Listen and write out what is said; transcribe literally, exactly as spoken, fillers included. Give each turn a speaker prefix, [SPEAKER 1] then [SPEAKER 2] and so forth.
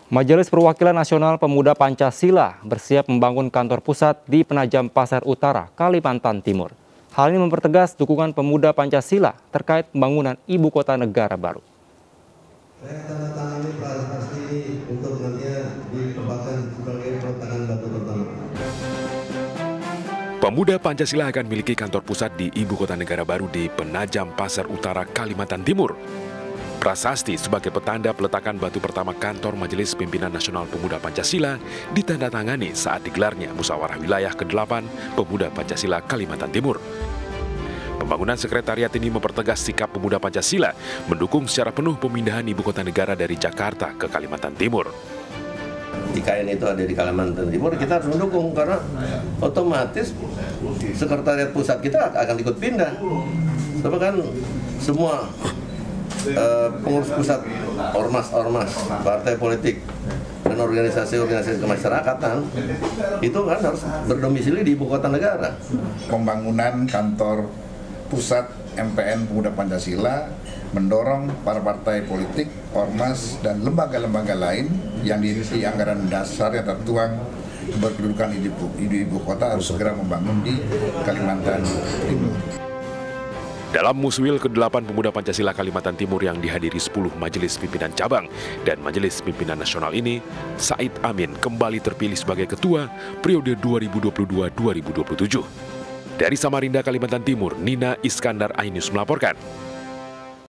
[SPEAKER 1] Majelis Perwakilan Nasional Pemuda Pancasila bersiap membangun kantor pusat di Penajam Pasar Utara, Kalimantan Timur. Hal ini mempertegas dukungan pemuda Pancasila terkait pembangunan ibu kota negara baru.
[SPEAKER 2] Saya tanda tangan ini untuk nantinya ditempatkan sebagai peletakan batu pertama.
[SPEAKER 3] Pemuda Pancasila akan memiliki kantor pusat di ibu kota negara baru di Penajam Pasar Utara, Kalimantan Timur. Prasasti sebagai petanda peletakan batu pertama kantor Majelis Pimpinan Nasional Pemuda Pancasila ditandatangani saat digelarnya Musyawarah Wilayah kedelapan Pemuda Pancasila Kalimantan Timur. Pembangunan sekretariat ini mempertegas sikap pemuda Pancasila mendukung secara penuh pemindahan ibu kota negara dari Jakarta ke Kalimantan Timur.
[SPEAKER 2] I K N itu ada di Kalimantan Timur, kita harus mendukung karena otomatis sekretariat pusat kita akan ikut pindah. Sebab kan semua Uh, pengurus pusat, ormas-ormas, partai politik, dan organisasi-organisasi kemasyarakatan itu kan harus berdomisili di ibu kota negara.
[SPEAKER 4] Pembangunan kantor pusat M P N Pemuda Pancasila mendorong para partai politik, ormas, dan lembaga-lembaga lain yang diisi anggaran dasar yang tertuang berkedudukan di ibu, di ibu kota harus segera membangun di Kalimantan Timur.
[SPEAKER 3] Dalam Muswil kedelapan Pemuda Pancasila Kalimantan Timur yang dihadiri sepuluh Majelis Pimpinan Cabang dan Majelis Pimpinan Nasional ini, Said Amin kembali terpilih sebagai Ketua periode dua ribu dua puluh dua sampai dua ribu dua puluh tujuh. Dari Samarinda, Kalimantan Timur, Nina Iskandar Ainus melaporkan.